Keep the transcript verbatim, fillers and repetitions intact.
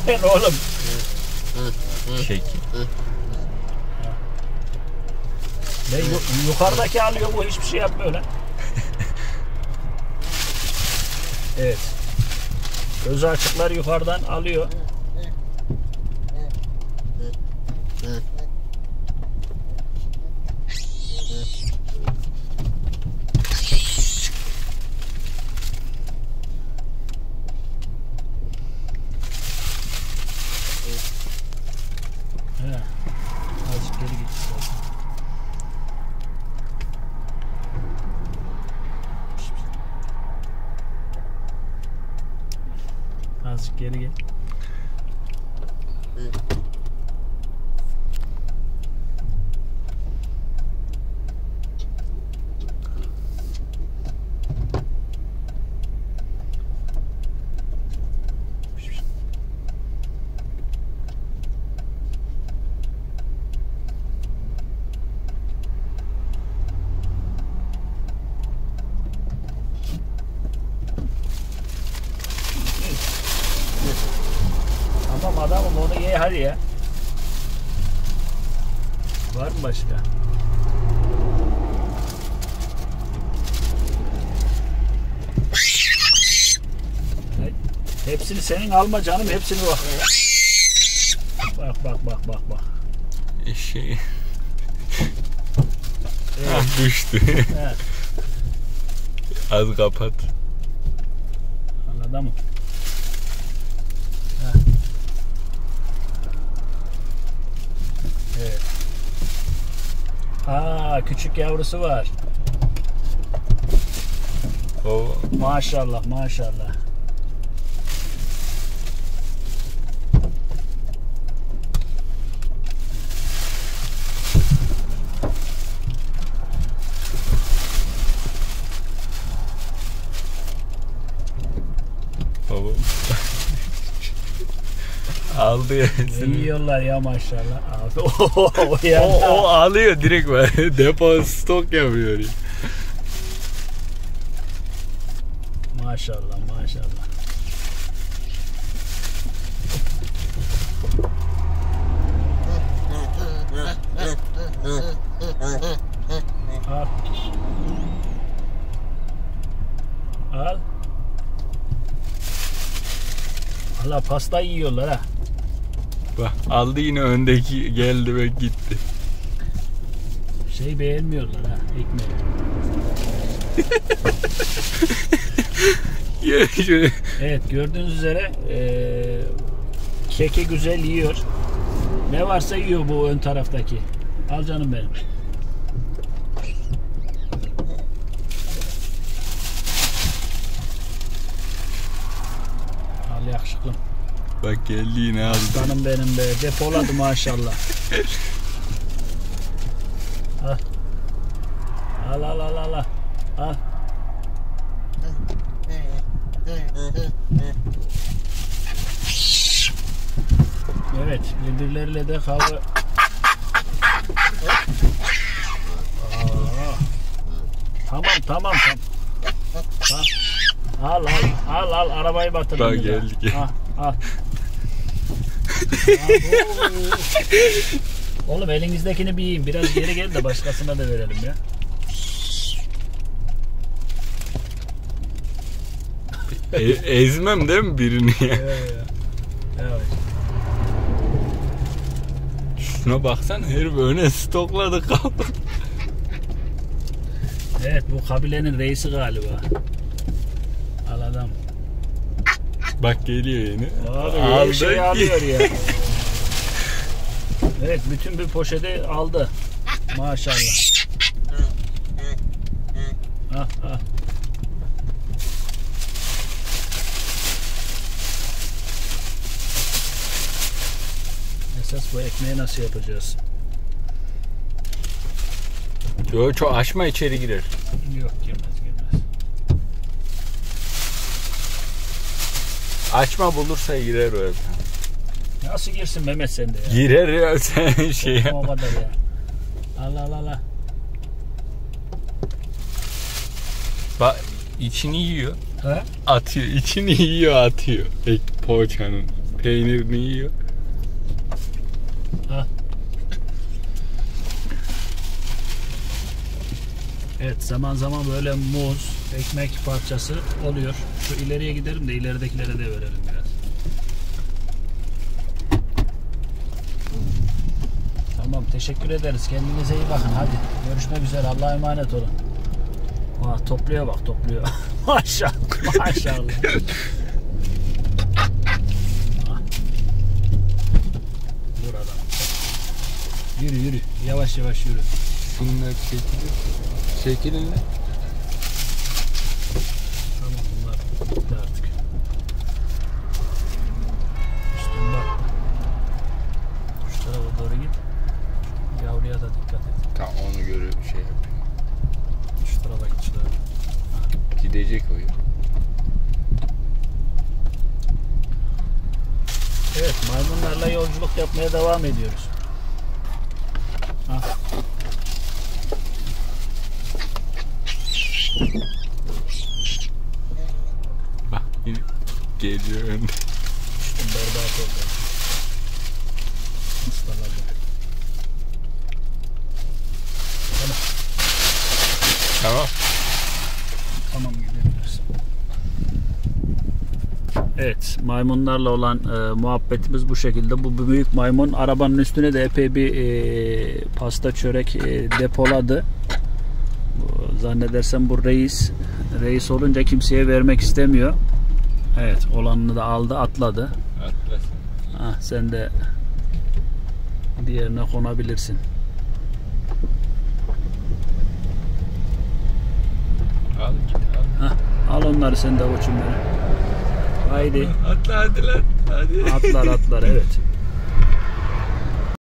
yapıyorsun oğlum? Çekil. Ne yu- yukarıdaki alıyor, bu hiçbir şey yapmıyor lan. Evet. Gözü açıklar yukarıdan alıyor. He. Azıcık geri git istersen. Azıcık geri gel. Tamam adamım, onu ye hadi ya. Var mı başka? Evet. Hepsini senin alma canım, hepsini bak. Bak bak bak bak bak. Şey. Evet. Ah, düştü. Evet. Az kapat. Anladın mı? Evet. Aa, küçük yavrusu var. O Maşallah maşallah. baba. Aldı ya. Ne yiyorlar ya maşallah. Abi, o, o, O, o alıyor direkt var. Depo stok yapıyor. Maşallah maşallah. Al. Al. Valla pasta yiyorlar ha. Bak aldı yine, öndeki geldi ve gitti. Şey beğenmiyorlar ha, ekmeği. Şöyle. Evet, gördüğünüz üzere eee keki güzel yiyor. Ne varsa yiyor bu ön taraftaki. Al canım benim. Al yakışıklım. Bak geldi yine aldı. Aslanım benim be. Depoladı maşallah. Al. Al al al al. Al. Evet, birbirleriyle de kavga. Aa. Tamam tamam tamam. Tamam. Al al al al arabayı batırdın. Bak bir daha. geldi, geldi. Al al. Oğlum elinizdekini bir yiyin. Biraz geri gel de başkasına da verelim ya. E, ezmem değil mi birini ya? Evet. Evet. Şuna baksana, herif öne stokladı kaldı. Evet, bu kabilenin reisi galiba. Al adam. Bak geliyor yine. Abi Aldı her şeyi ki. alıyor ya. Evet, bütün bir poşeti aldı. Maşallah. Ah ah. Esas bu ekmeği nasıl yapacağız? Yo, çok açma, içeri girer. Yok, girmez girmez. Açma, bulursa girer o evden. Nasıl girsin Mehmet sende ya? Girer ya, sen şey yap. O kadar ya. Al al al al. Bak içini yiyor. He? Atıyor. İçini yiyor, atıyor. Ek poğaçanın. Peynirini yiyor. Ha. Evet, zaman zaman böyle muz, ekmek parçası oluyor. Şu ileriye gidelim de ileridekilere de verelim biraz. Tamam, teşekkür ederiz. Kendinize iyi bakın. Hadi görüşmek üzere. Allah'a emanet olun. Aa, topluyor bak, topluyor. Maşallah. Maşallah. Dur adam. Yürü yürü. Yavaş yavaş yürü. Şunlar çekilir. Çekilin lan. Tamam, bunlar bitti artık. Üstün bak. Şu tarafa doğru git. Yavruya da dikkat et. Tamam, onu görüp şey yapıyor. Şu tarafa git, şu tarafa. Gidecek o ya. Evet, maymunlarla yolculuk yapmaya devam ediyoruz. Ha. Bak yine geliyor önde. Üstün berbat oldu. Ustaladı. Tamam. Tamam. Tamam, gidebiliriz. Evet, maymunlarla olan e, muhabbetimiz bu şekilde. Bu, bu büyük maymun arabanın üstüne de epey bir e, pasta çörek e, depoladı. Bu, zannedersem bu reis. Reis olunca kimseye vermek istemiyor. Evet, olanını da aldı, atladı. Atlasın. Ah, sen de diğerine konabilirsin. Al git al. Hah, al onları sen de uçum beni. Haydi. Atla hadi lan. Hadi. Atlar atlar, evet.